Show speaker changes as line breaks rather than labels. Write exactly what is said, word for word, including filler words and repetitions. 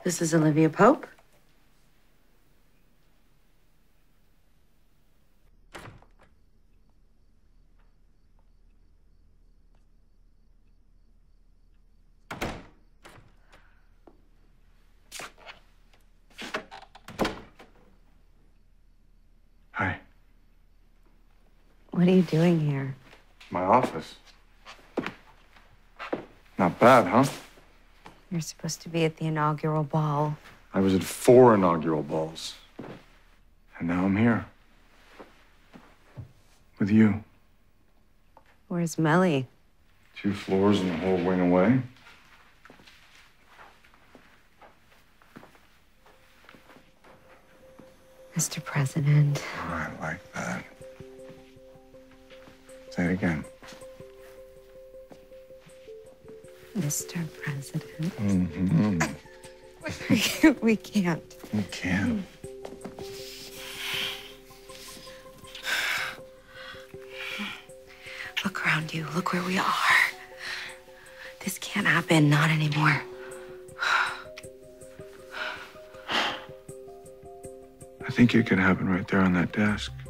This is Olivia Pope.
Hi.
What are you doing here?
My office. Not bad, huh?
You're supposed to be at the inaugural ball.
I was at four inaugural balls. And now I'm here. With you.
Where's Melly?
Two floors and the whole wing away.
Mister President.
Oh, I like that. Say it again.
Mister President.
Mm-hmm.
We can't.
You can.
Look around you. Look where we are. This can't happen. Not anymore.
I think it could happen right there on that desk.